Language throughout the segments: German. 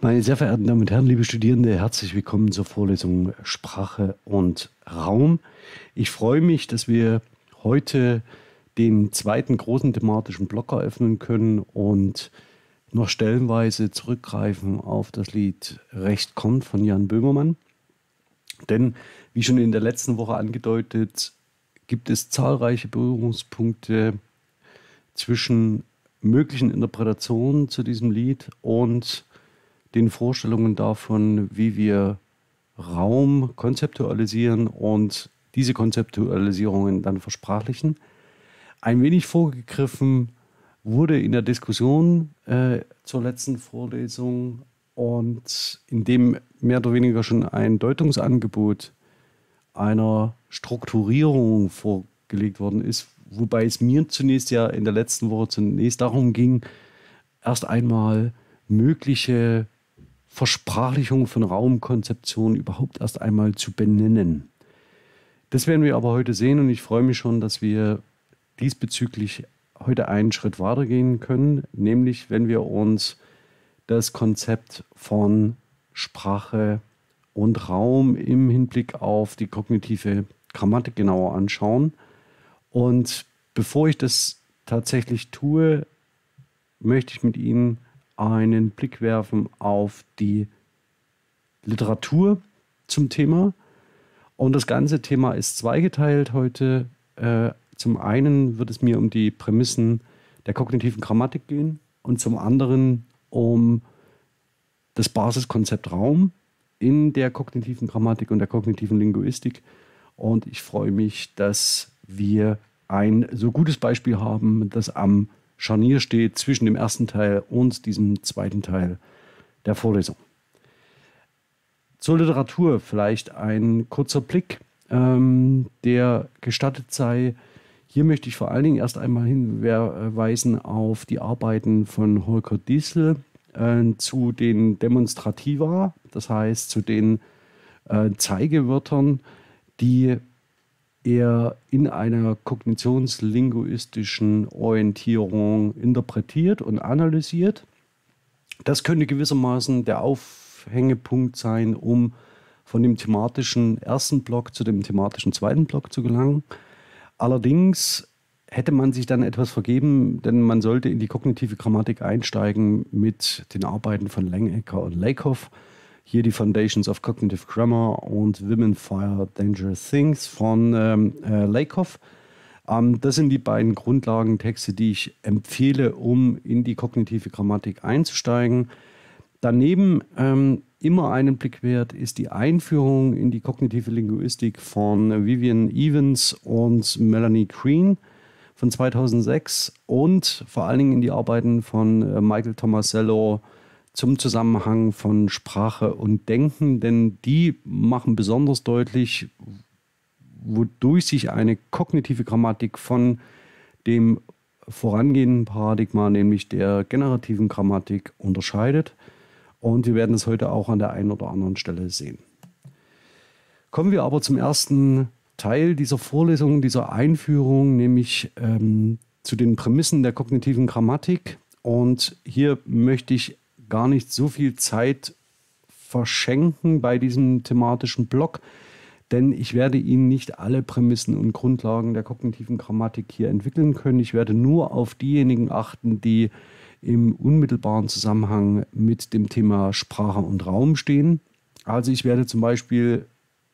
Meine sehr verehrten Damen und Herren, liebe Studierende, herzlich willkommen zur Vorlesung Sprache und Raum. Ich freue mich, dass wir heute den zweiten großen thematischen Block eröffnen können und noch stellenweise zurückgreifen auf das Lied Recht kommt von Jan Böhmermann. Denn, wie schon in der letzten Woche angedeutet, gibt es zahlreiche Berührungspunkte zwischen möglichen Interpretationen zu diesem Lied und den Vorstellungen davon, wie wir Raum konzeptualisieren und diese Konzeptualisierungen dann versprachlichen. Ein wenig vorgegriffen wurde in der Diskussion zur letzten Vorlesung und in dem mehr oder weniger schon ein Deutungsangebot einer Strukturierung vorgelegt worden ist, wobei es mir zunächst ja in der letzten Woche zunächst darum ging, erst einmal mögliche Versprachlichung von Raumkonzeption überhaupt erst einmal zu benennen. Das werden wir aber heute sehen und ich freue mich schon, dass wir diesbezüglich heute einen Schritt weitergehen können, nämlich wenn wir uns das Konzept von Sprache und Raum im Hinblick auf die kognitive Grammatik genauer anschauen. Und bevor ich das tatsächlich tue, möchte ich mit Ihnen einen Blick werfen auf die Literatur zum Thema. Und das ganze Thema ist zweigeteilt heute. Zum einen wird es mir um die Prämissen der kognitiven Grammatik gehen und zum anderen um das Basiskonzept Raum in der kognitiven Grammatik und der kognitiven Linguistik. Und ich freue mich, dass wir ein so gutes Beispiel haben, das am Scharnier steht zwischen dem ersten Teil und diesem zweiten Teil der Vorlesung. Zur Literatur vielleicht ein kurzer Blick, der gestattet sei. Hier möchte ich vor allen Dingen erst einmal hinweisen auf die Arbeiten von Holger Diesel zu den Demonstrativa, das heißt zu den Zeigewörtern, die er in einer kognitionslinguistischen Orientierung interpretiert und analysiert. Das könnte gewissermaßen der Aufhängepunkt sein, um von dem thematischen ersten Block zu dem thematischen zweiten Block zu gelangen. Allerdings hätte man sich dann etwas vergeben, denn man sollte in die kognitive Grammatik einsteigen mit den Arbeiten von Langecker und Lakoff. Hier die Foundations of Cognitive Grammar und Women Fire Dangerous Things von Lakoff. Das sind die beiden Grundlagentexte, die ich empfehle, um in die kognitive Grammatik einzusteigen. Daneben immer einen Blick wert ist die Einführung in die kognitive Linguistik von Vivian Evans und Melanie Green von 2006 und vor allen Dingen in die Arbeiten von Michael Tomasello zum Zusammenhang von Sprache und Denken, denn die machen besonders deutlich, wodurch sich eine kognitive Grammatik von dem vorangehenden Paradigma, nämlich der generativen Grammatik, unterscheidet. Und wir werden es heute auch an der einen oder anderen Stelle sehen. Kommen wir aber zum ersten Teil dieser Vorlesung, dieser Einführung, nämlich zu den Prämissen der kognitiven Grammatik. Und hier möchte ich gar nicht so viel Zeit verschenken bei diesem thematischen Block, denn ich werde Ihnen nicht alle Prämissen und Grundlagen der kognitiven Grammatik hier entwickeln können. Ich werde nur auf diejenigen achten, die im unmittelbaren Zusammenhang mit dem Thema Sprache und Raum stehen. Also ich werde zum Beispiel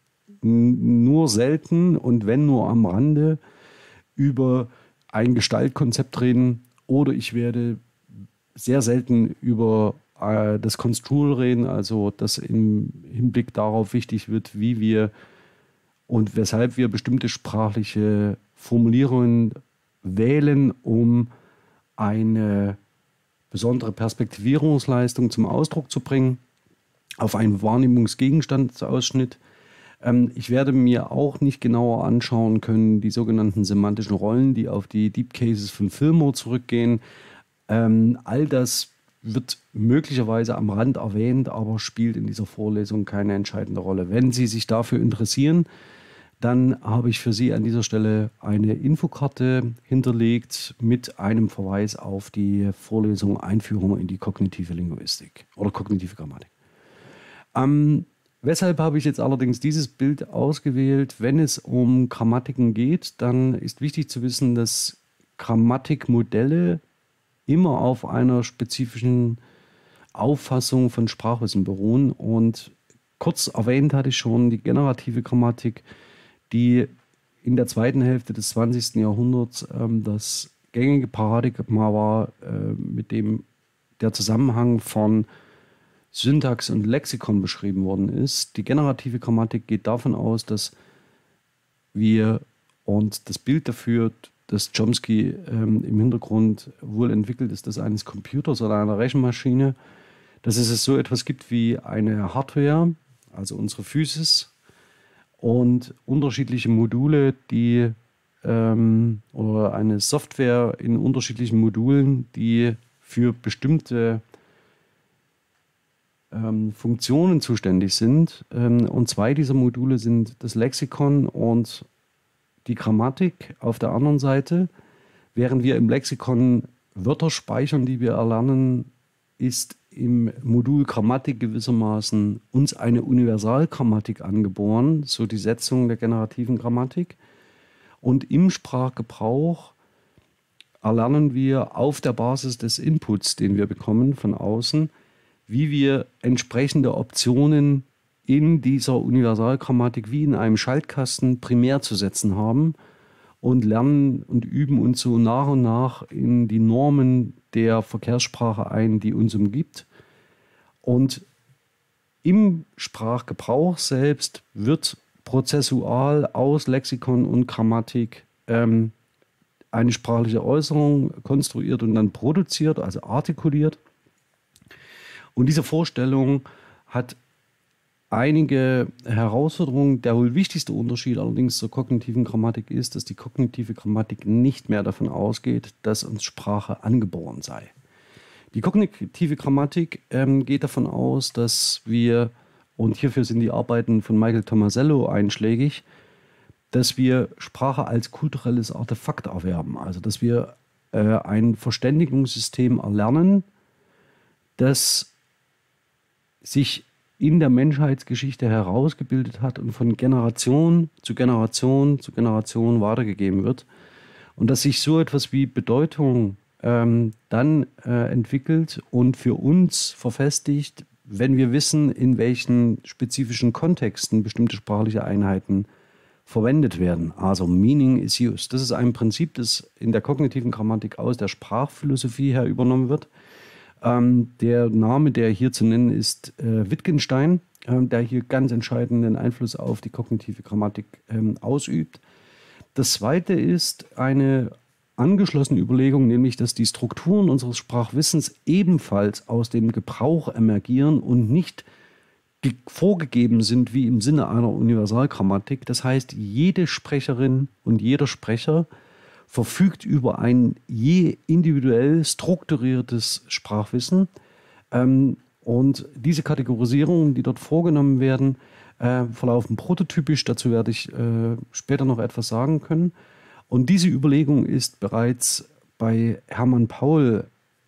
nur selten und wenn nur am Rande über ein Gestaltkonzept reden oder ich werde sehr selten über das Construal reden, also dass im Hinblick darauf wichtig wird, wie wir und weshalb wir bestimmte sprachliche Formulierungen wählen, um eine besondere Perspektivierungsleistung zum Ausdruck zu bringen, auf einen Wahrnehmungsgegenstandsausschnitt. Ich werde mir auch nicht genauer anschauen können, die sogenannten semantischen Rollen, die auf die Deep Cases von Fillmore zurückgehen. All das wird möglicherweise am Rand erwähnt, aber spielt in dieser Vorlesung keine entscheidende Rolle. Wenn Sie sich dafür interessieren, Dann habe ich für Sie an dieser Stelle eine Infokarte hinterlegt mit einem Verweis auf die Vorlesung Einführung in die kognitive Linguistik oder kognitive Grammatik. Weshalb habe ich jetzt allerdings dieses Bild ausgewählt? Wenn es um Grammatiken geht, dann ist wichtig zu wissen, dass Grammatikmodelle immer auf einer spezifischen Auffassung von Sprachwissen beruhen. Und kurz erwähnt hatte ich schon die generative Grammatik, die in der zweiten Hälfte des 20. Jahrhunderts das gängige Paradigma war, mit dem der Zusammenhang von Syntax und Lexikon beschrieben worden ist. Die generative Grammatik geht davon aus, dass wir, und das Bild dafür, das Chomsky im Hintergrund wohl entwickelt ist, das eines Computers oder einer Rechenmaschine, dass es so etwas gibt wie eine Hardware, also unsere Physis, und unterschiedliche Module, die oder eine Software in unterschiedlichen Modulen, die für bestimmte Funktionen zuständig sind. Und zwei dieser Module sind das Lexikon und die Grammatik auf der anderen Seite. Während wir im Lexikon Wörter speichern, die wir erlernen, ist im Modul Grammatik gewissermaßen uns eine Universalgrammatik angeboren, so die Setzung der generativen Grammatik. Und im Sprachgebrauch erlernen wir auf der Basis des Inputs, den wir bekommen von außen, wie wir entsprechende Optionen in dieser Universalgrammatik wie in einem Schaltkasten primär zu setzen haben und lernen und üben uns so nach und nach in die Normen der Verkehrssprache ein, die uns umgibt. Und im Sprachgebrauch selbst wird prozessual aus Lexikon und Grammatik eine sprachliche Äußerung konstruiert und dann produziert, also artikuliert. Und diese Vorstellung hat einige Herausforderungen. Der wohl wichtigste Unterschied allerdings zur kognitiven Grammatik ist, dass die kognitive Grammatik nicht mehr davon ausgeht, dass uns Sprache angeboren sei. Die kognitive Grammatik geht davon aus, dass wir, und hierfür sind die Arbeiten von Michael Tomasello einschlägig, dass wir Sprache als kulturelles Artefakt erwerben. Also dass wir ein Verständigungssystem erlernen, das sich in der Menschheitsgeschichte herausgebildet hat und von Generation zu Generation zu Generation weitergegeben wird. Und dass sich so etwas wie Bedeutung dann entwickelt und für uns verfestigt, wenn wir wissen, in welchen spezifischen Kontexten bestimmte sprachliche Einheiten verwendet werden. Also Meaning is used. Das ist ein Prinzip, das in der kognitiven Grammatik aus der Sprachphilosophie her übernommen wird. Der Name, der hier zu nennen ist, Wittgenstein, der hier ganz entscheidenden Einfluss auf die kognitive Grammatik ausübt. Das zweite ist eine angeschlossene Überlegung, nämlich, dass die Strukturen unseres Sprachwissens ebenfalls aus dem Gebrauch emergieren und nicht vorgegeben sind wie im Sinne einer Universalgrammatik. Das heißt, jede Sprecherin und jeder Sprecher verfügt über ein je individuell strukturiertes Sprachwissen. Und diese Kategorisierungen, die dort vorgenommen werden, verlaufen prototypisch. Dazu werde ich später noch etwas sagen können. Und diese Überlegung ist bereits bei Hermann Paul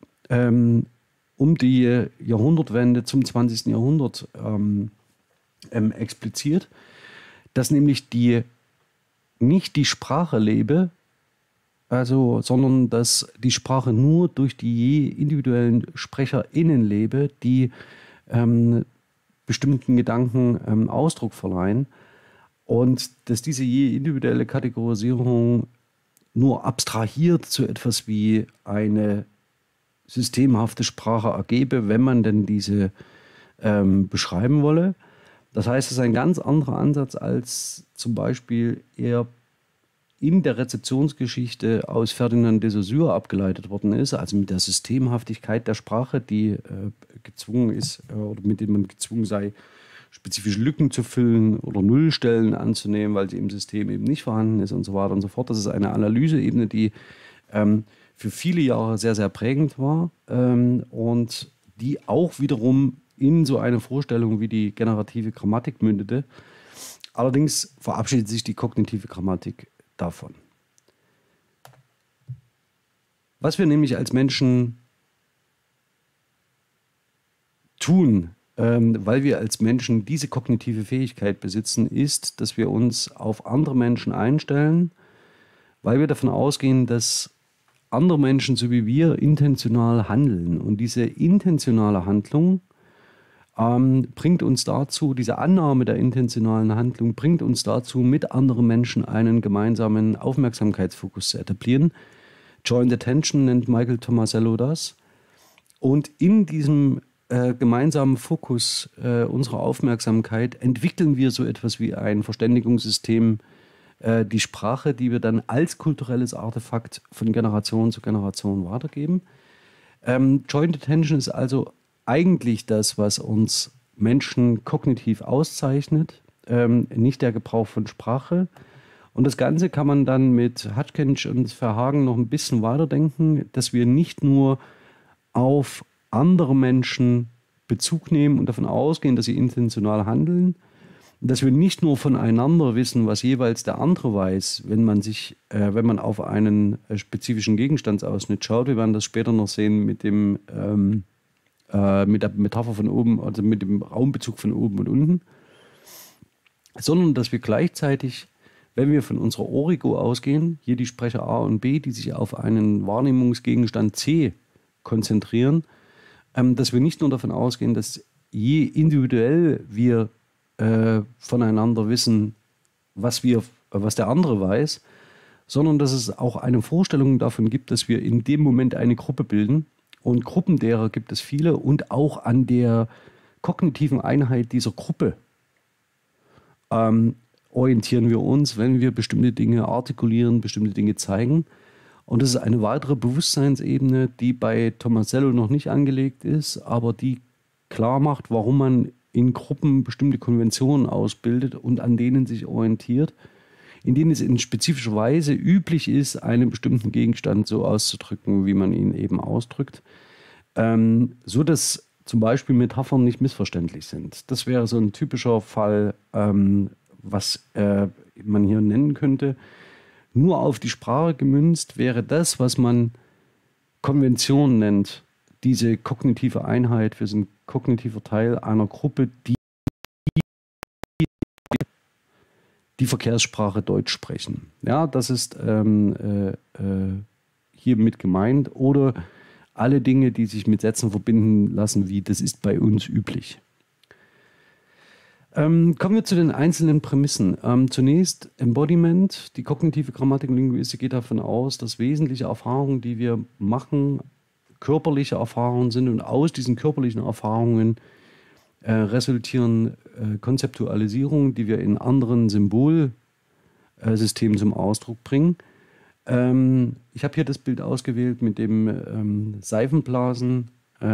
um die Jahrhundertwende zum 20. Jahrhundert expliziert, dass nämlich nicht die Sprache lebe, sondern dass die Sprache nur durch die je individuellen SprecherInnen lebe, die bestimmten Gedanken Ausdruck verleihen und dass diese je individuelle Kategorisierung nur abstrahiert zu etwas wie eine systemhafte Sprache ergebe, wenn man denn diese beschreiben wolle. Das heißt, es ist ein ganz anderer Ansatz, als zum Beispiel eher in der Rezeptionsgeschichte aus Ferdinand de Saussure abgeleitet worden ist, also mit der Systemhaftigkeit der Sprache, die gezwungen ist oder mit dem man gezwungen sei, spezifische Lücken zu füllen oder Nullstellen anzunehmen, weil sie im System eben nicht vorhanden ist und so weiter und so fort. Das ist eine Analyseebene, die für viele Jahre sehr, sehr prägend war und die auch wiederum in so eine Vorstellung wie die generative Grammatik mündete. Allerdings verabschiedet sich die kognitive Grammatik davon. Was wir nämlich als Menschen tun, weil wir als Menschen diese kognitive Fähigkeit besitzen, ist, dass wir uns auf andere Menschen einstellen, weil wir davon ausgehen, dass andere Menschen, so wie wir, intentional handeln. Und diese intentionale Handlung bringt uns dazu, diese Annahme der intentionalen Handlung bringt uns dazu, mit anderen Menschen einen gemeinsamen Aufmerksamkeitsfokus zu etablieren. Joint Attention nennt Michael Tomasello das. Und in diesem gemeinsamen Fokus unserer Aufmerksamkeit entwickeln wir so etwas wie ein Verständigungssystem, die Sprache, die wir dann als kulturelles Artefakt von Generation zu Generation weitergeben. Joint Attention ist also eigentlich das, was uns Menschen kognitiv auszeichnet, nicht der Gebrauch von Sprache. Und das Ganze kann man dann mit Hutchinson und Verhagen noch ein bisschen weiterdenken, dass wir nicht nur auf andere Menschen Bezug nehmen und davon ausgehen, dass sie intentional handeln, dass wir nicht nur voneinander wissen, was jeweils der andere weiß, wenn man auf einen spezifischen Gegenstandsausschnitt schaut. Wir werden das später noch sehen mit der Metapher von oben, also mit dem Raumbezug von oben und unten, sondern dass wir gleichzeitig, wenn wir von unserer Origo ausgehen, hier die Sprecher A und B, die sich auf einen Wahrnehmungsgegenstand C konzentrieren, dass wir nicht nur davon ausgehen, dass je individuell wir voneinander wissen, was der andere weiß, sondern dass es auch eine Vorstellung davon gibt, dass wir in dem Moment eine Gruppe bilden. Und Gruppen derer gibt es viele und auch an der kognitiven Einheit dieser Gruppe orientieren wir uns, wenn wir bestimmte Dinge artikulieren, bestimmte Dinge zeigen. Und das ist eine weitere Bewusstseinsebene, die bei Tomasello noch nicht angelegt ist, aber die klar macht, warum man in Gruppen bestimmte Konventionen ausbildet und an denen sich orientiert, in denen es in spezifischer Weise üblich ist, einen bestimmten Gegenstand so auszudrücken, wie man ihn eben ausdrückt, so dass zum Beispiel Metaphern nicht missverständlich sind. Das wäre so ein typischer Fall, was man hier nennen könnte. Nur auf die Sprache gemünzt wäre das, was man Konvention nennt, diese kognitive Einheit. Wir sind kognitiver Teil einer Gruppe, die Verkehrssprache Deutsch sprechen. Ja, das ist hiermit gemeint. Oder alle Dinge, die sich mit Sätzen verbinden lassen, wie das ist bei uns üblich. Kommen wir zu den einzelnen Prämissen. Zunächst Embodiment. Die kognitive Grammatik und Linguistik geht davon aus, dass wesentliche Erfahrungen, die wir machen, körperliche Erfahrungen sind und aus diesen körperlichen Erfahrungen resultieren Konzeptualisierungen, die wir in anderen Symbolsystemen zum Ausdruck bringen. Ich habe hier das Bild ausgewählt mit dem Seifenblasen,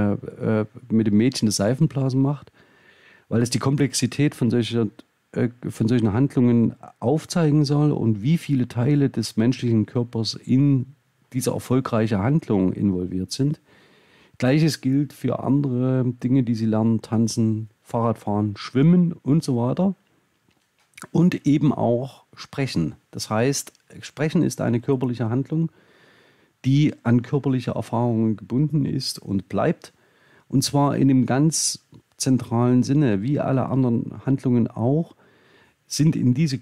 mit dem Mädchen, das Seifenblasen macht, weil es die Komplexität von solchen Handlungen aufzeigen soll und wie viele Teile des menschlichen Körpers in diese erfolgreiche Handlung involviert sind. Gleiches gilt für andere Dinge, die sie lernen: Tanzen, Fahrradfahren, Schwimmen und so weiter. Und eben auch Sprechen. Das heißt, Sprechen ist eine körperliche Handlung, die an körperliche Erfahrungen gebunden ist und bleibt. Und zwar in dem ganz zentralen Sinne, wie alle anderen Handlungen auch, ist in diese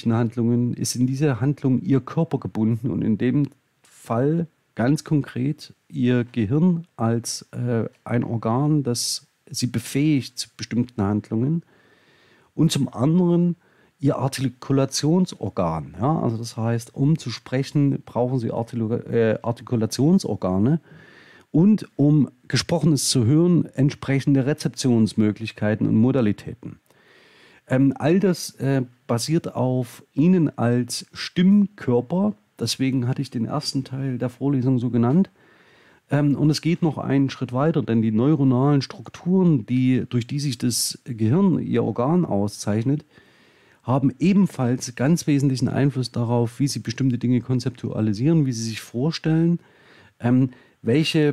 Handlung ihr Körper gebunden und in dem Fall ganz konkret ihr Gehirn als ein Organ, das sie befähigt zu bestimmten Handlungen, und zum anderen ihr Artikulationsorgan. Ja? Also das heißt, um zu sprechen, brauchen sie Artikulationsorgane und um Gesprochenes zu hören, entsprechende Rezeptionsmöglichkeiten und Modalitäten. All das basiert auf ihnen als Stimmkörper. Deswegen hatte ich den ersten Teil der Vorlesung so genannt. Und es geht noch einen Schritt weiter, denn die neuronalen Strukturen, durch die sich das Gehirn, ihr Organ, auszeichnet, haben ebenfalls ganz wesentlichen Einfluss darauf, wie sie bestimmte Dinge konzeptualisieren, wie sie sich vorstellen, welche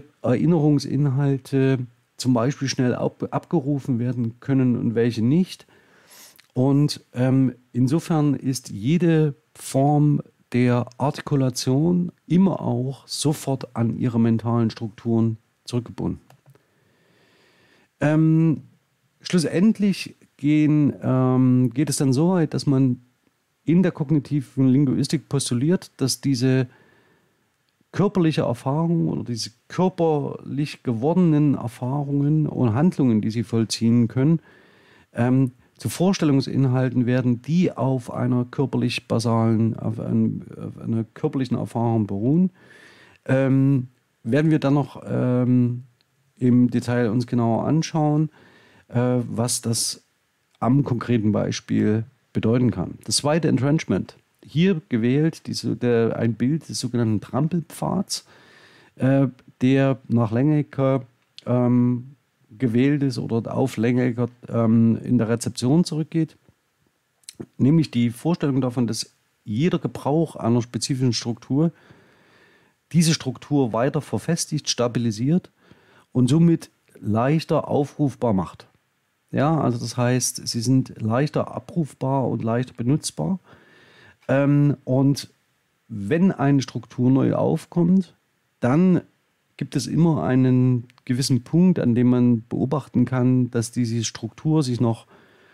Erinnerungsinhalte zum Beispiel schnell abgerufen werden können und welche nicht. Und insofern ist jede Form der Artikulation immer auch sofort an ihre mentalen Strukturen zurückgebunden. Schlussendlich geht es dann so weit, dass man in der kognitiven Linguistik postuliert, dass diese körperliche Erfahrung oder diese körperlich gewordenen Erfahrungen und Handlungen, die sie vollziehen können, zu Vorstellungsinhalten werden, die auf einer auf einer körperlichen Erfahrung beruhen. Werden wir dann noch im Detail uns genauer anschauen, was das am konkreten Beispiel bedeuten kann. Das zweite Entrenchment. Hier gewählt ein Bild des sogenannten Trampelpfads, der nach Längecker gewählt ist oder auf Längecker in der Rezeption zurückgeht. Nämlich die Vorstellung davon, dass jeder Gebrauch einer spezifischen Struktur diese Struktur weiter verfestigt, stabilisiert und somit leichter aufrufbar macht. Ja, also das heißt, sie sind leichter abrufbar und leichter benutzbar. Und wenn eine Struktur neu aufkommt, dann gibt es immer einen gewissen Punkt, an dem man beobachten kann, dass diese Struktur sich noch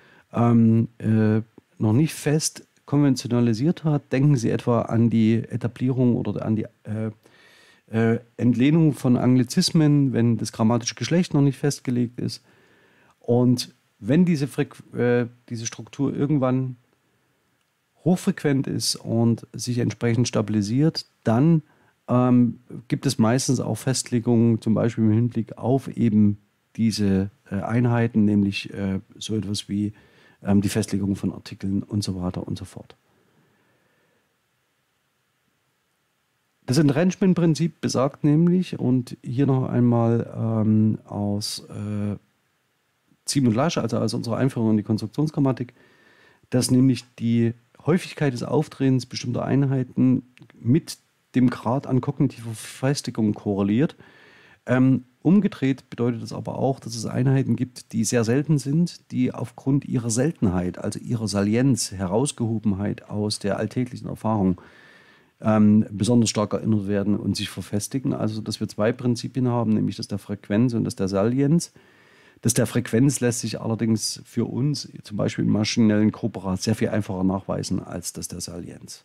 nicht fest konventionalisiert hat. Denken Sie etwa an die Etablierung oder an die Entlehnung von Anglizismen, wenn das grammatische Geschlecht noch nicht festgelegt ist. Und wenn diese Struktur irgendwann hochfrequent ist und sich entsprechend stabilisiert, dann gibt es meistens auch Festlegungen, zum Beispiel im Hinblick auf eben diese Einheiten, nämlich so etwas wie die Festlegung von Artikeln und so weiter und so fort. Das Entrenchment-Prinzip besagt nämlich, und hier noch einmal aus Ziem und Lasch, also aus unserer Einführung in die Konstruktionsgrammatik, dass nämlich die Häufigkeit des Auftretens bestimmter Einheiten mit dem Grad an kognitiver Festigung korreliert. Umgedreht bedeutet das aber auch, dass es Einheiten gibt, die sehr selten sind, die aufgrund ihrer Seltenheit, also ihrer Salienz, Herausgehobenheit aus der alltäglichen Erfahrung besonders stark erinnert werden und sich verfestigen. Also dass wir zwei Prinzipien haben, nämlich das der Frequenz und das der Salienz. Das der Frequenz lässt sich allerdings für uns, zum Beispiel im maschinellen Korporat, sehr viel einfacher nachweisen als das der Salienz.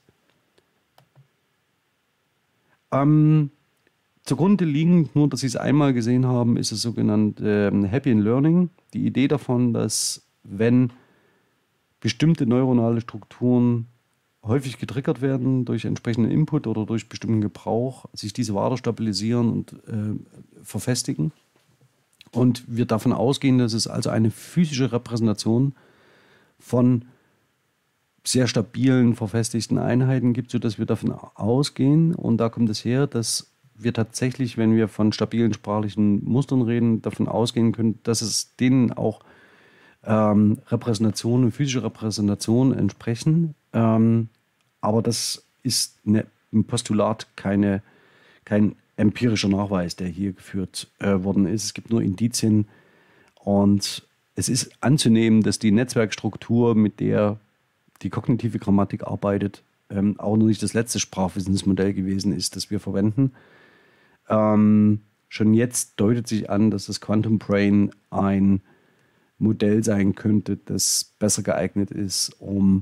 Zugrunde liegend, nur dass Sie es einmal gesehen haben, ist das sogenannte Happy in Learning. Die Idee davon, dass wenn bestimmte neuronale Strukturen häufig getriggert werden durch entsprechenden Input oder durch bestimmten Gebrauch, sich diese weiter stabilisieren und verfestigen. Und wir davon ausgehen, dass es also eine physische Repräsentation von sehr stabilen, verfestigten Einheiten gibt, sodass wir davon ausgehen, und da kommt es her, dass wir tatsächlich, wenn wir von stabilen sprachlichen Mustern reden, davon ausgehen können, dass es denen auch Repräsentationen, physische Repräsentationen entsprechen. Aber das ist im Postulat kein empirischer Nachweis, der hier geführt worden ist. Es gibt nur Indizien und es ist anzunehmen, dass die Netzwerkstruktur, mit der die kognitive Grammatik arbeitet, auch noch nicht das letzte Sprachwissensmodell gewesen ist, das wir verwenden. Schon jetzt deutet sich an, dass das Quantum Brain ein Modell sein könnte, das besser geeignet ist, um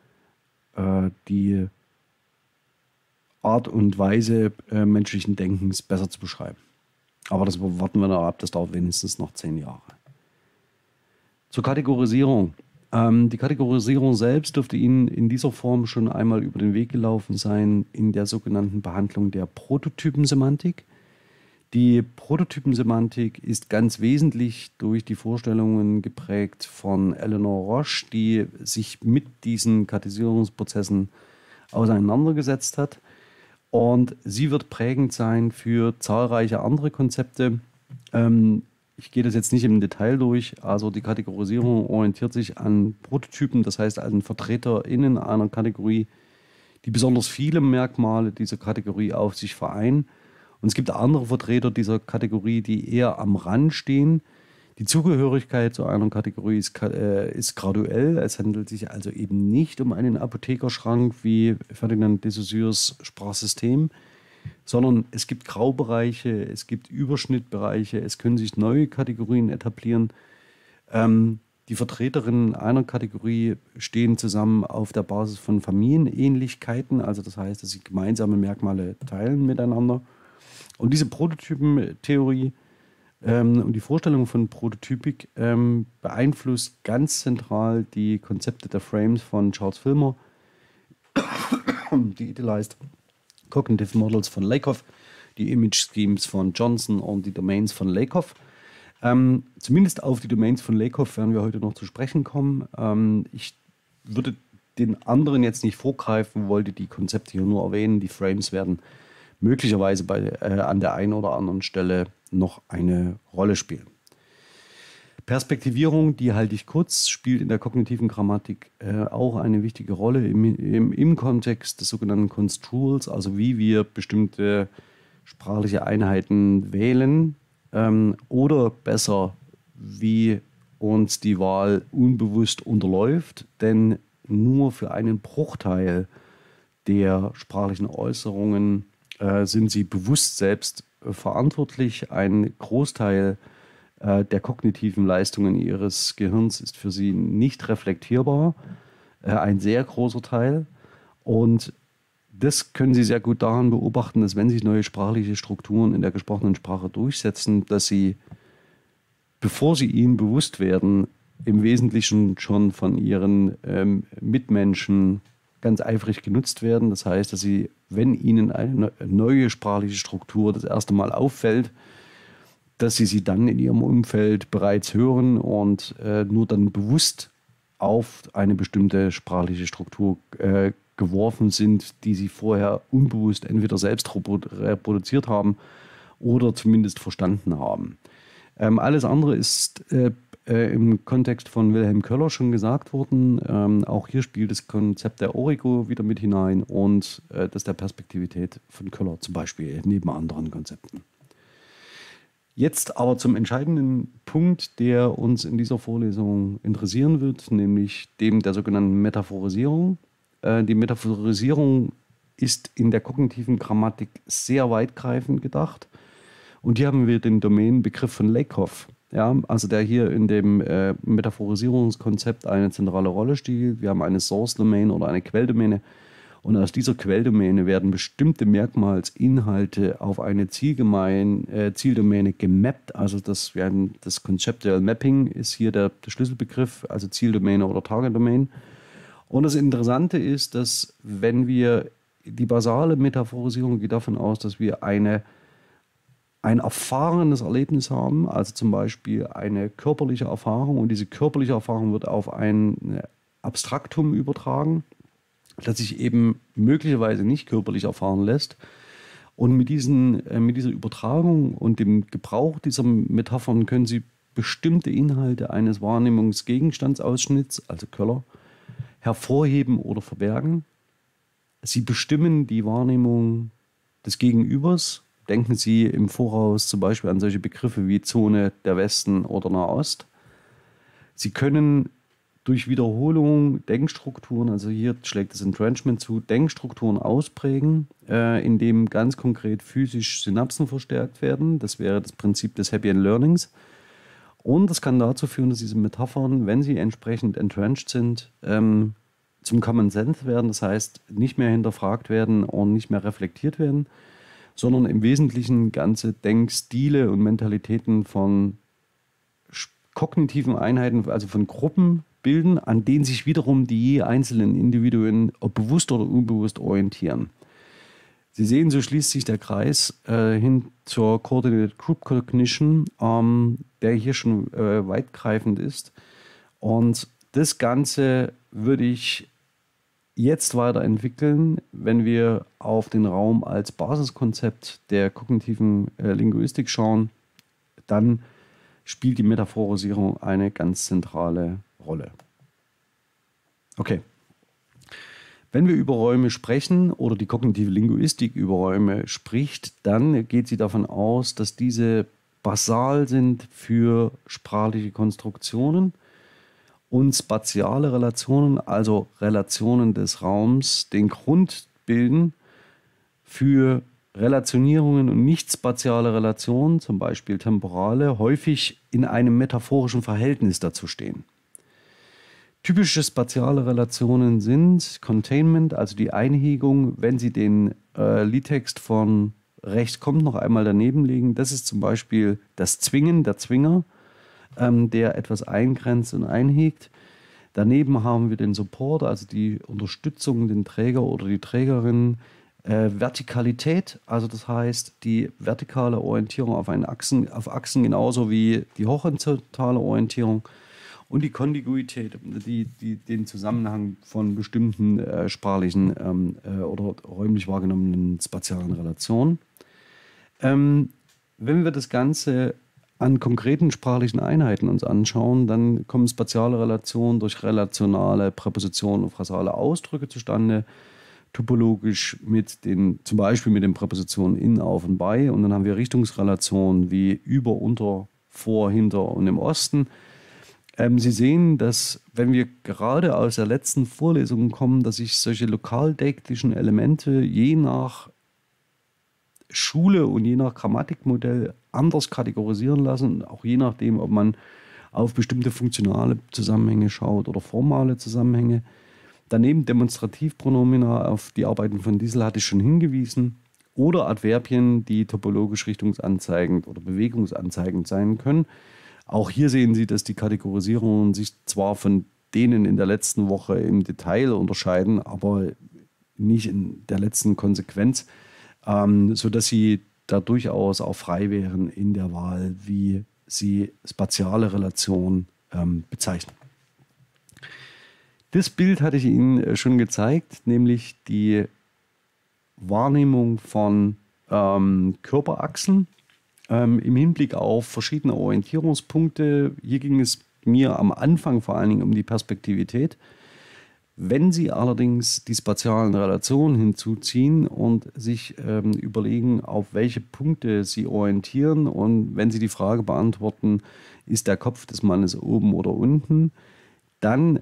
die Art und Weise menschlichen Denkens besser zu beschreiben. Aber das warten wir noch ab, das dauert wenigstens noch 10 Jahre. Zur Kategorisierung. Die Kategorisierung selbst dürfte Ihnen in dieser Form schon einmal über den Weg gelaufen sein in der sogenannten Behandlung der Prototypensemantik. Die Prototypensemantik ist ganz wesentlich durch die Vorstellungen geprägt von Eleanor Roche, die sich mit diesen Kategorisierungsprozessen auseinandergesetzt hat. Und sie wird prägend sein für zahlreiche andere Konzepte. Ich gehe das jetzt nicht im Detail durch. Also die Kategorisierung orientiert sich an Prototypen, das heißt an VertreterInnen einer Kategorie, die besonders viele Merkmale dieser Kategorie auf sich vereinen. Und es gibt andere Vertreter dieser Kategorie, die eher am Rand stehen, Die Zugehörigkeit zu einer Kategorie ist graduell. Es handelt sich also eben nicht um einen Apothekerschrank wie Ferdinand de Saussures Sprachsystem, sondern es gibt Graubereiche, es gibt Überschnittbereiche, es können sich neue Kategorien etablieren. Die Vertreterinnen einer Kategorie stehen zusammen auf der Basis von Familienähnlichkeiten, also das heißt, dass sie gemeinsame Merkmale teilen miteinander. Und diese Prototypentheorie und die Vorstellung von Prototypik beeinflusst ganz zentral die Konzepte der Frames von Charles Filmer, die Idealized Cognitive Models von Lakoff, die Image Schemes von Johnson und die Domains von Lakoff. Zumindest auf die Domains von Lakoff werden wir heute noch zu sprechen kommen. Ich würde den anderen jetzt nicht vorgreifen, wollte die Konzepte hier nur erwähnen. Die Frames werden möglicherweise an der einen oder anderen Stelle noch eine Rolle spielen. Perspektivierung, die halte ich kurz, spielt in der kognitiven Grammatik auch eine wichtige Rolle im Kontext des sogenannten Construals, also wie wir bestimmte sprachliche Einheiten wählen oder besser, wie uns die Wahl unbewusst unterläuft, denn nur für einen Bruchteil der sprachlichen Äußerungen sind sie bewusst selbst verantwortlich. Ein Großteil der kognitiven Leistungen ihres Gehirns ist für sie nicht reflektierbar, ein sehr großer Teil. Und das können Sie sehr gut daran beobachten, dass wenn sich neue sprachliche Strukturen in der gesprochenen Sprache durchsetzen, dass sie, bevor sie ihnen bewusst werden, im Wesentlichen schon von ihren Mitmenschen ganz eifrig genutzt werden. Das heißt, dass sie, wenn ihnen eine neue sprachliche Struktur das erste Mal auffällt, dass sie dann in ihrem Umfeld bereits hören und nur dann bewusst auf eine bestimmte sprachliche Struktur geworfen sind, die sie vorher unbewusst entweder selbst reproduziert haben oder zumindest verstanden haben. Alles andere ist im Kontext von Wilhelm Köller schon gesagt worden. Auch hier spielt das Konzept der Origo wieder mit hinein und das der Perspektivität von Köller zum Beispiel neben anderen Konzepten. Jetzt aber zum entscheidenden Punkt, der uns in dieser Vorlesung interessieren wird, nämlich dem der sogenannten Metaphorisierung. Die Metaphorisierung ist in der kognitiven Grammatik sehr weitgreifend gedacht. Und hier haben wir den Domänenbegriff von Lakoff, ja, also der hier in dem Metaphorisierungskonzept eine zentrale Rolle spielt. Wir haben eine Source Domain oder eine Quelldomäne. Und aus dieser Quelldomäne werden bestimmte Merkmalsinhalte auf eine Zieldomäne gemappt. Also das Conceptual Mapping ist hier der Schlüsselbegriff, also Zieldomäne oder Target Domain. Und das Interessante ist, dass wenn wir die basale Metaphorisierung geht davon aus, dass wir ein erfahrenes Erlebnis haben, also zum Beispiel eine körperliche Erfahrung, und diese körperliche Erfahrung wird auf ein Abstraktum übertragen, das sich eben möglicherweise nicht körperlich erfahren lässt. Und mit dieser Übertragung und dem Gebrauch dieser Metaphern können Sie bestimmte Inhalte eines Wahrnehmungsgegenstandsausschnitts, also Köller, hervorheben oder verbergen. Sie bestimmen die Wahrnehmung des Gegenübers. Denken Sie im Voraus zum Beispiel an solche Begriffe wie Zone der Westen oder Nahost. Sie können durch Wiederholung Denkstrukturen, also hier schlägt das Entrenchment zu, Denkstrukturen ausprägen, indem ganz konkret physisch Synapsen verstärkt werden. Das wäre das Prinzip des Happy End Learnings. Und das kann dazu führen, dass diese Metaphern, wenn sie entsprechend entrenched sind, zum Common Sense werden. Das heißt, nicht mehr hinterfragt werden und nicht mehr reflektiert werden, sondern im Wesentlichen ganze Denkstile und Mentalitäten von kognitiven Einheiten, also von Gruppen bilden, an denen sich wiederum die je einzelnen Individuen, ob bewusst oder unbewusst, orientieren. Sie sehen, so schließt sich der Kreis hin zur Coordinated Group Cognition, der hier schon weitgreifend ist. Und das Ganze würde ich jetzt weiterentwickeln, wenn wir auf den Raum als Basiskonzept der kognitiven Linguistik schauen, dann spielt die Metaphorisierung eine ganz zentrale Rolle. Okay. Wenn wir über Räume sprechen oder die kognitive Linguistik über Räume spricht, dann geht sie davon aus, dass diese basal sind für sprachliche Konstruktionen und spatiale Relationen, also Relationen des Raums, den Grund bilden für Relationierungen und nicht spatiale Relationen, zum Beispiel temporale, häufig in einem metaphorischen Verhältnis dazu stehen. Typische spatiale Relationen sind Containment, also die Einhegung, wenn Sie den Liedtext von rechts kommt noch einmal daneben legen. Das ist zum Beispiel das Zwingen, der Zwinger, der etwas eingrenzt und einhegt. Daneben haben wir den Support, also die Unterstützung, den Träger oder die Trägerin. Vertikalität, also das heißt die vertikale Orientierung auf Achsen genauso wie die horizontale Orientierung und die Kontiguität, den Zusammenhang von bestimmten sprachlichen oder räumlich wahrgenommenen spatialen Relationen. Wenn wir das Ganze an konkreten sprachlichen Einheiten uns anschauen, dann kommen spatiale Relationen durch relationale Präpositionen und phrasale Ausdrücke zustande, topologisch zum Beispiel mit den Präpositionen in, auf und bei. Und dann haben wir Richtungsrelationen wie über, unter, vor, hinter und im Osten. Sie sehen, dass, wenn wir gerade aus der letzten Vorlesung kommen, dass sich solche lokaldektischen Elemente je nach Schule und je nach Grammatikmodell anders kategorisieren lassen, auch je nachdem, ob man auf bestimmte funktionale Zusammenhänge schaut oder formale Zusammenhänge. Daneben Demonstrativpronomina, auf die Arbeiten von Diesel hatte ich schon hingewiesen, oder Adverbien, die topologisch richtungsanzeigend oder bewegungsanzeigend sein können. Auch hier sehen Sie, dass die Kategorisierungen sich zwar von denen in der letzten Woche im Detail unterscheiden, aber nicht in der letzten Konsequenz, sodass Sie da durchaus auch frei wären in der Wahl, wie Sie spatiale Relationen bezeichnen. Das Bild hatte ich Ihnen schon gezeigt, nämlich die Wahrnehmung von Körperachsen im Hinblick auf verschiedene Orientierungspunkte. Hier ging es mir am Anfang vor allen Dingen um die Perspektivität. Wenn Sie allerdings die spatialen Relationen hinzuziehen und sich überlegen, auf welche Punkte Sie orientieren, und wenn Sie die Frage beantworten, ist der Kopf des Mannes oben oder unten, dann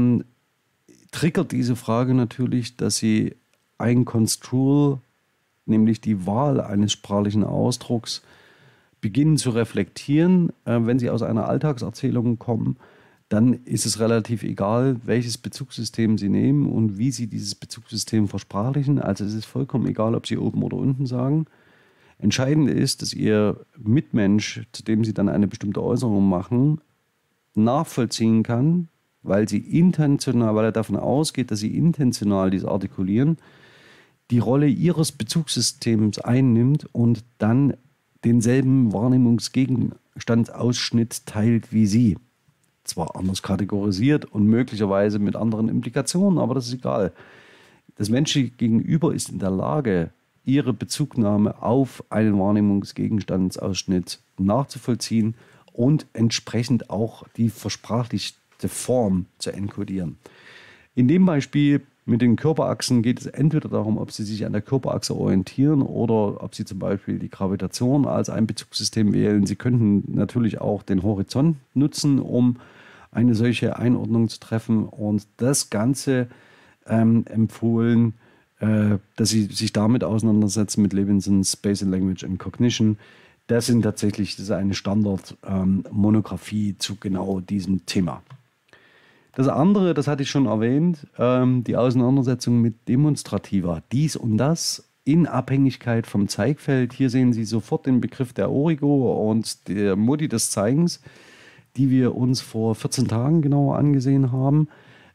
triggert diese Frage natürlich, dass Sie ein Construal, nämlich die Wahl eines sprachlichen Ausdrucks, beginnen zu reflektieren. Wenn Sie aus einer Alltagserzählung kommen, dann ist es relativ egal, welches Bezugssystem Sie nehmen und wie Sie dieses Bezugssystem versprachlichen. Also es ist vollkommen egal, ob Sie oben oder unten sagen. Entscheidend ist, dass Ihr Mitmensch, zu dem Sie dann eine bestimmte Äußerung machen, nachvollziehen kann, weil er davon ausgeht, dass Sie intentional dies artikulieren, die Rolle Ihres Bezugssystems einnimmt und dann denselben Wahrnehmungsgegenstandsausschnitt teilt wie Sie. Zwar anders kategorisiert und möglicherweise mit anderen Implikationen, aber das ist egal. Das menschliche Gegenüber ist in der Lage, ihre Bezugnahme auf einen Wahrnehmungsgegenstandsausschnitt nachzuvollziehen und entsprechend auch die versprachlichte Form zu enkodieren. In dem Beispiel mit den Körperachsen geht es entweder darum, ob Sie sich an der Körperachse orientieren oder ob Sie zum Beispiel die Gravitation als ein Bezugssystem wählen. Sie könnten natürlich auch den Horizont nutzen, um eine solche Einordnung zu treffen, und das Ganze empfohlen, dass Sie sich damit auseinandersetzen mit Levinsons Space and Language and Cognition. Das ist eine Standardmonographie zu genau diesem Thema. Das andere, das hatte ich schon erwähnt, die Auseinandersetzung mit Demonstrativa, dies und das in Abhängigkeit vom Zeigfeld. Hier sehen Sie sofort den Begriff der Origo und der Modi des Zeigens, die wir uns vor 14 Tagen genauer angesehen haben.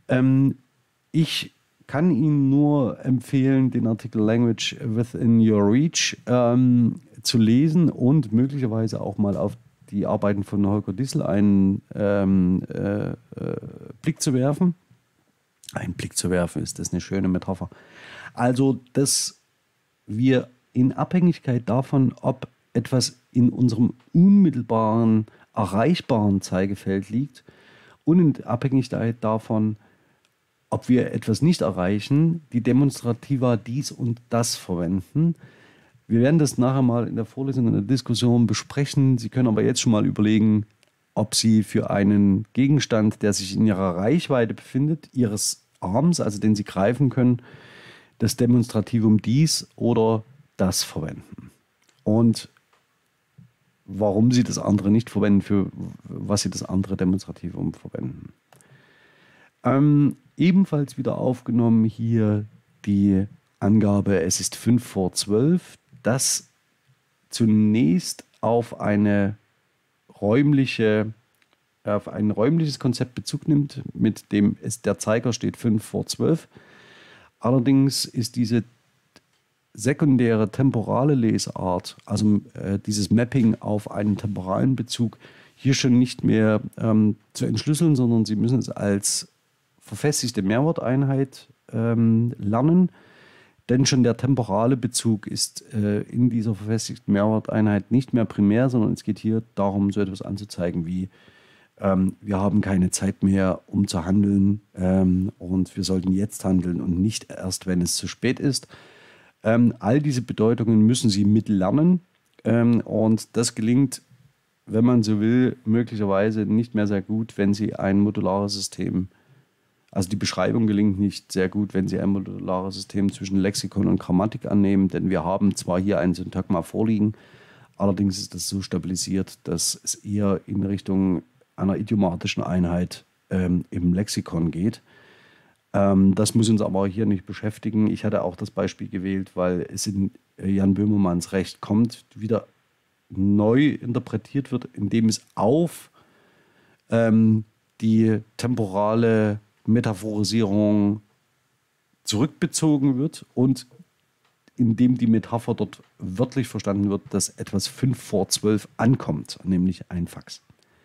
Ich kann Ihnen nur empfehlen, den Artikel Language Within Your Reach zu lesen und möglicherweise auch mal auf die Arbeiten von Holger Dissel einen Blick zu werfen. Ein Blick zu werfen, ist das eine schöne Metapher. Also, dass wir in Abhängigkeit davon, ob etwas in unserem unmittelbaren, erreichbaren Zeigefeld liegt und in Abhängigkeit davon, ob wir etwas nicht erreichen, die Demonstrativa dies und das verwenden. Wir werden das nachher mal in der Vorlesung, in der Diskussion besprechen. Sie können aber jetzt schon mal überlegen, ob Sie für einen Gegenstand, der sich in Ihrer Reichweite befindet, Ihres Arms, also den Sie greifen können, das Demonstrativum dies oder das verwenden. Und warum Sie das andere nicht verwenden, für was Sie das andere Demonstrativum verwenden. Ebenfalls wieder aufgenommen hier die Angabe, es ist 5 vor 12, das zunächst auf ein räumliches Konzept Bezug nimmt, mit dem der Zeiger steht 5 vor 12. Allerdings ist diese sekundäre temporale Lesart, also dieses Mapping auf einen temporalen Bezug, hier schon nicht mehr zu entschlüsseln, sondern Sie müssen es als verfestigte Mehrworteinheit lernen, denn schon der temporale Bezug ist in dieser verfestigten Mehrworteinheit nicht mehr primär, sondern es geht hier darum, so etwas anzuzeigen wie wir haben keine Zeit mehr, um zu handeln und wir sollten jetzt handeln und nicht erst, wenn es zu spät ist. All diese Bedeutungen müssen Sie mitlernen und das gelingt, wenn man so will, möglicherweise nicht mehr sehr gut, wenn Sie ein modulares System, also die Beschreibung gelingt nicht sehr gut, wenn Sie ein modulares System zwischen Lexikon und Grammatik annehmen, denn wir haben zwar hier ein Syntagma vorliegen, allerdings ist das so stabilisiert, dass es eher in Richtung einer idiomatischen Einheit im Lexikon geht. Das muss uns aber hier nicht beschäftigen. Ich hatte auch das Beispiel gewählt, weil es in Jan Böhmermanns Recht kommt, wieder neu interpretiert wird, indem es auf die temporale Metaphorisierung zurückbezogen wird und indem die Metapher dort wörtlich verstanden wird, dass etwas 5 vor 12 ankommt, nämlich ein Fax.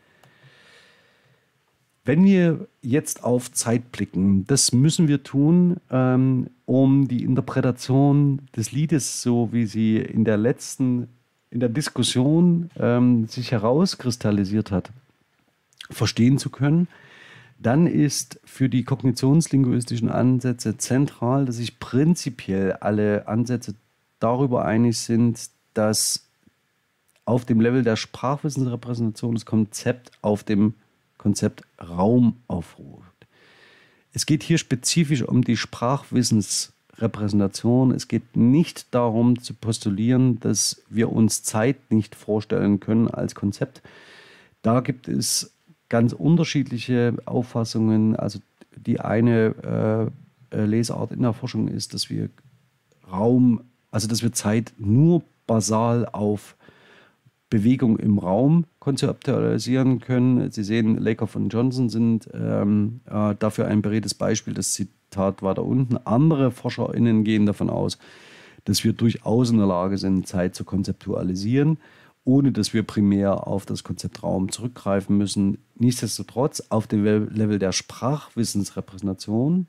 Wenn wir jetzt auf Zeit blicken, das müssen wir tun, um die Interpretation des Liedes, so wie sie in der Diskussion sich herauskristallisiert hat, verstehen zu können. Dann ist für die kognitionslinguistischen Ansätze zentral, dass sich prinzipiell alle Ansätze darüber einig sind, dass auf dem Level der Sprachwissensrepräsentation das Konzept auf dem Konzept Raum aufruft. Es geht hier spezifisch um die Sprachwissensrepräsentation. Es geht nicht darum zu postulieren, dass wir uns Zeit nicht vorstellen können als Konzept. Da gibt es ganz unterschiedliche Auffassungen. Also die eine Lesart in der Forschung ist, dass wir dass wir Zeit nur basal auf Bewegung im Raum konzeptualisieren können. Sie sehen, Lakoff und Johnson sind dafür ein beredtes Beispiel. Das Zitat war da unten. Andere ForscherInnen gehen davon aus, dass wir durchaus in der Lage sind, Zeit zu konzeptualisieren, ohne dass wir primär auf das Konzept Raum zurückgreifen müssen. Nichtsdestotrotz, auf dem Level der Sprachwissensrepräsentation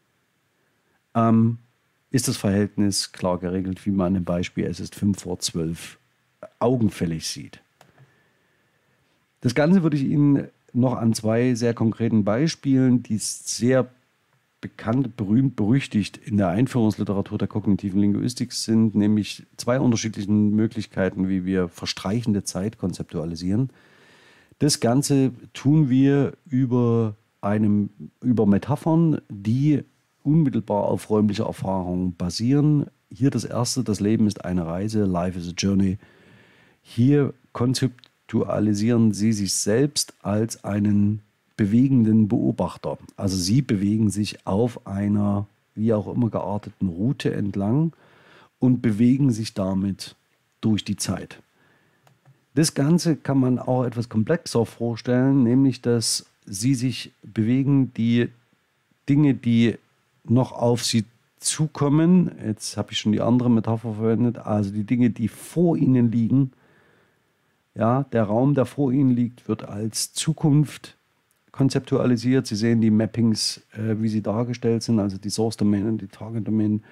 ist das Verhältnis klar geregelt, wie man im Beispiel es ist 5 vor 12 augenfällig sieht. Das Ganze würde ich Ihnen noch an zwei sehr konkreten Beispielen, die sehr bekannt, berühmt, berüchtigt in der Einführungsliteratur der kognitiven Linguistik sind, nämlich zwei unterschiedlichen Möglichkeiten, wie wir verstreichende Zeit konzeptualisieren. Das Ganze tun wir über Metaphern, die unmittelbar auf räumlicher Erfahrung basieren. Hier das erste, das Leben ist eine Reise, Life is a Journey. Hier konzeptualisieren Sie sich selbst als einen bewegenden Beobachter. Also Sie bewegen sich auf einer wie auch immer gearteten Route entlang und bewegen sich damit durch die Zeit. Das Ganze kann man auch etwas komplexer vorstellen, nämlich dass Sie sich bewegen, die Dinge, die noch auf Sie zukommen, jetzt habe ich schon die andere Metapher verwendet, also die Dinge, die vor Ihnen liegen, ja, der Raum, der vor Ihnen liegt, wird als Zukunft konzeptualisiert. Sie sehen die Mappings, wie sie dargestellt sind, also die Source Domain und die Target Domain.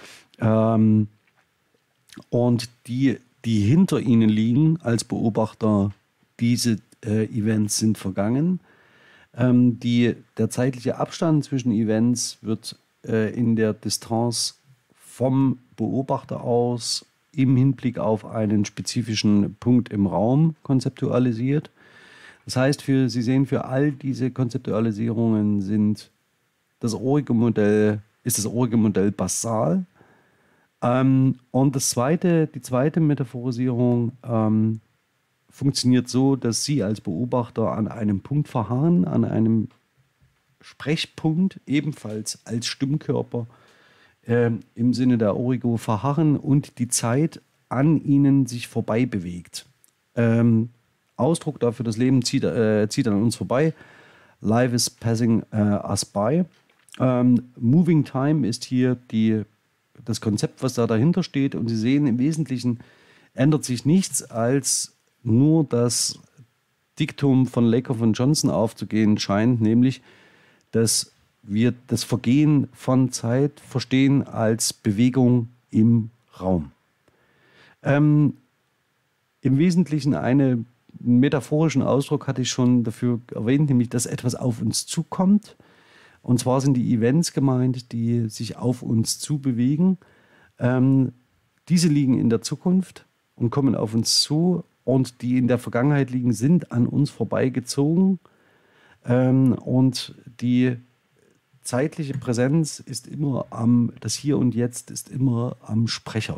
Und die hinter Ihnen liegen als Beobachter, diese Events sind vergangen. Der zeitliche Abstand zwischen Events wird in der Distanz vom Beobachter aus im Hinblick auf einen spezifischen Punkt im Raum konzeptualisiert. Das heißt, Sie sehen, für all diese Konzeptualisierungen ist das orige Modell basal. Und die zweite Metaphorisierung funktioniert so, dass Sie als Beobachter an einem Punkt verharren, an einem Sprechpunkt, ebenfalls als Stimmkörper im Sinne der Origo verharren und die Zeit an Ihnen sich vorbei bewegt. Ausdruck dafür, das Leben zieht an uns vorbei. Life is passing us by. Moving Time ist hier das Konzept, was da dahinter steht. Und Sie sehen, im Wesentlichen ändert sich nichts, als nur das Diktum von Lakoff und Johnson aufzugehen scheint, nämlich, dass wir das Vergehen von Zeit verstehen als Bewegung im Raum. Im Wesentlichen einen metaphorischen Ausdruck hatte ich schon dafür erwähnt, nämlich, dass etwas auf uns zukommt. Und zwar sind die Events gemeint, die sich auf uns zubewegen. Diese liegen in der Zukunft und kommen auf uns zu, und die in der Vergangenheit liegen, sind an uns vorbeigezogen. Und die zeitliche Präsenz ist immer das Hier und Jetzt ist immer am Sprecher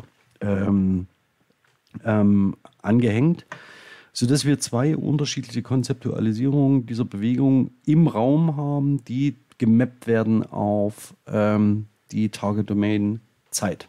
angehängt, sodass wir zwei unterschiedliche Konzeptualisierungen dieser Bewegung im Raum haben, die gemappt werden auf die Target Domain Zeit.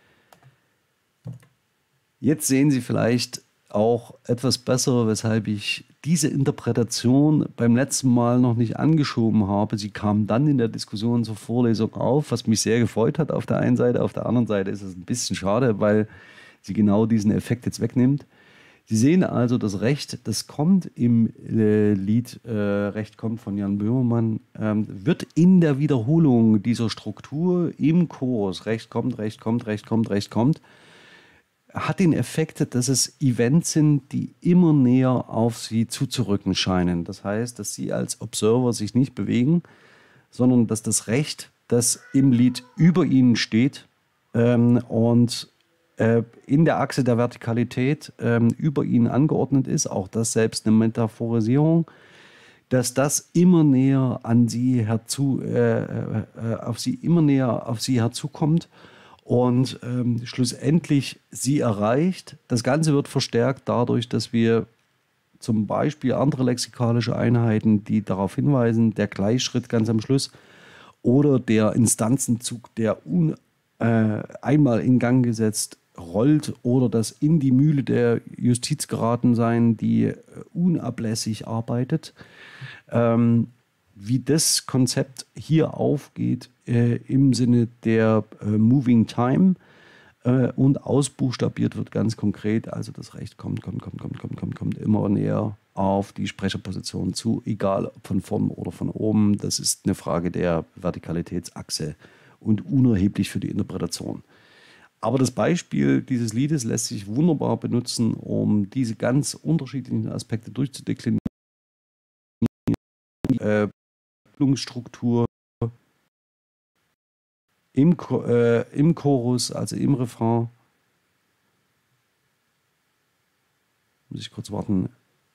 Jetzt sehen Sie vielleicht auch etwas besser, weshalb ich diese Interpretation beim letzten Mal noch nicht angeschoben habe. Sie kam dann in der Diskussion zur Vorlesung auf, was mich sehr gefreut hat auf der einen Seite. Auf der anderen Seite ist es ein bisschen schade, weil sie genau diesen Effekt jetzt wegnimmt. Sie sehen also, das Recht, das kommt im Lied Recht kommt von Jan Böhmermann, wird in der Wiederholung dieser Struktur im Chorus Recht kommt, Recht kommt, Recht kommt, Recht kommt, hat den Effekt, dass es Events sind, die immer näher auf Sie zuzurücken scheinen. Das heißt, dass Sie als Observer sich nicht bewegen, sondern dass das Recht, das im Lied über Ihnen steht und in der Achse der Vertikalität über Ihnen angeordnet ist, auch das selbst eine Metaphorisierung, dass das immer näher an Sie auf Sie herzukommt und schlussendlich Sie erreicht. Das Ganze wird verstärkt dadurch, dass wir zum Beispiel andere lexikalische Einheiten, die darauf hinweisen, der Gleichschritt ganz am Schluss oder der Instanzenzug, der einmal in Gang gesetzt rollt, oder das in die Mühle der Justiz geraten sein, die unablässig arbeitet, wie das Konzept hier aufgeht im Sinne der Moving Time und ausbuchstabiert wird ganz konkret, also das Recht kommt immer näher auf die Sprecherposition zu, egal ob von vorn oder von oben. Das ist eine Frage der Vertikalitätsachse und unerheblich für die Interpretation. Aber das Beispiel dieses Liedes lässt sich wunderbar benutzen, um diese ganz unterschiedlichen Aspekte durchzudeklinieren. Struktur im Chorus, also im Refrain. Muss ich kurz warten.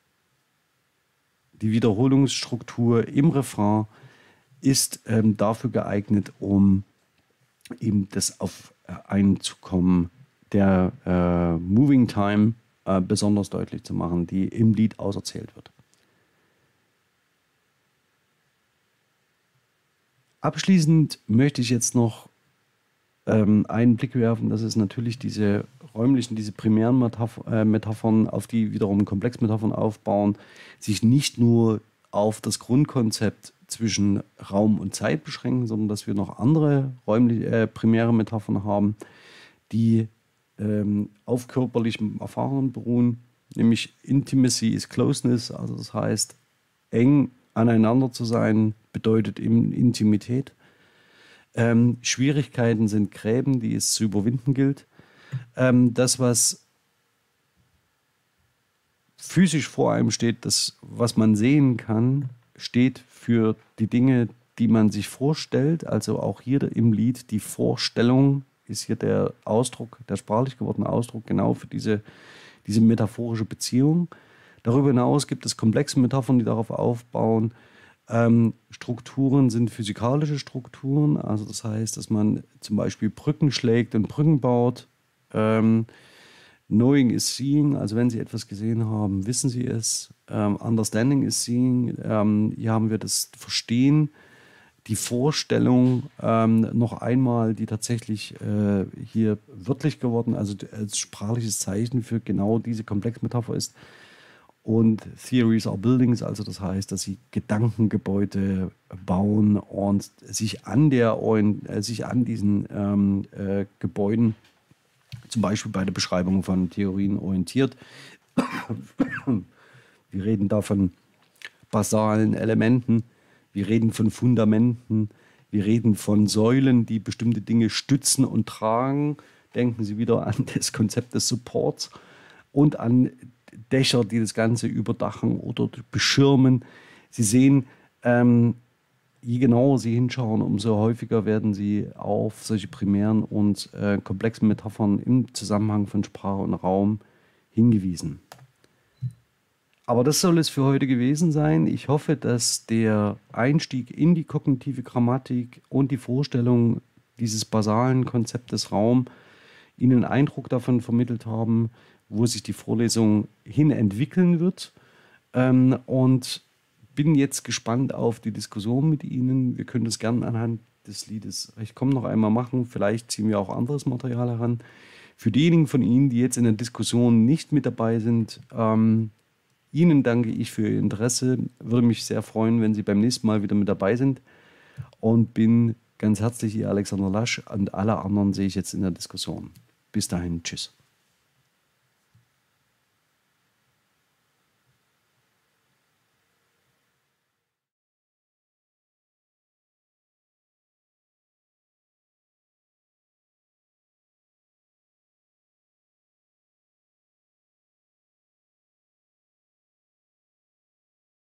Die Wiederholungsstruktur im Refrain ist dafür geeignet, um eben das auf ein Zukommen der Moving Time besonders deutlich zu machen, die im Lied auserzählt wird. Abschließend möchte ich jetzt noch einen Blick werfen, das ist natürlich diese räumlichen, diese primären Metaphern, auf die wiederum Komplexmetaphern aufbauen, sich nicht nur auf das Grundkonzept zwischen Raum und Zeit beschränken, sondern dass wir noch andere primäre Metaphern haben, die auf körperlichen Erfahrungen beruhen, nämlich Intimacy is Closeness, also das heißt, eng aneinander zu sein bedeutet Intimität. Schwierigkeiten sind Gräben, die es zu überwinden gilt. Das, was physisch vor einem steht, das, was man sehen kann, steht für die Dinge, die man sich vorstellt. Also auch hier im Lied die Vorstellung ist hier der Ausdruck, der sprachlich gewordene Ausdruck genau für diese metaphorische Beziehung. Darüber hinaus gibt es komplexe Metaphern, die darauf aufbauen. Strukturen sind physikalische Strukturen, also das heißt, dass man zum Beispiel Brücken schlägt und Brücken baut. Knowing is seeing, also wenn Sie etwas gesehen haben, wissen Sie es. Understanding is seeing, hier haben wir das Verstehen, die Vorstellung noch einmal, die tatsächlich hier wörtlich geworden, also als sprachliches Zeichen für genau diese Komplexmetapher ist. Und Theories are Buildings, also das heißt, dass sie Gedankengebäude bauen und sich an diesen Gebäuden, zum Beispiel bei der Beschreibung von Theorien orientiert. Wir reden da von basalen Elementen, wir reden von Fundamenten, wir reden von Säulen, die bestimmte Dinge stützen und tragen. Denken Sie wieder an das Konzept des Supports und an Dächer, die das Ganze überdachen oder beschirmen. Sie sehen, je genauer Sie hinschauen, umso häufiger werden Sie auf solche primären und komplexen Metaphern im Zusammenhang von Sprache und Raum hingewiesen. Aber das soll es für heute gewesen sein. Ich hoffe, dass der Einstieg in die kognitive Grammatik und die Vorstellung dieses basalen Konzeptes Raum Ihnen einen Eindruck davon vermittelt haben, wo sich die Vorlesung hin entwickeln wird. Und bin jetzt gespannt auf die Diskussion mit Ihnen. Wir können das gerne anhand des Liedes Ich komme noch einmal machen. Vielleicht ziehen wir auch anderes Material heran. Für diejenigen von Ihnen, die jetzt in der Diskussion nicht mit dabei sind, Ihnen danke ich für Ihr Interesse. Würde mich sehr freuen, wenn Sie beim nächsten Mal wieder mit dabei sind. Und bin ganz herzlich Ihr Alexander Lasch und alle anderen sehe ich jetzt in der Diskussion. Bis dahin, tschüss.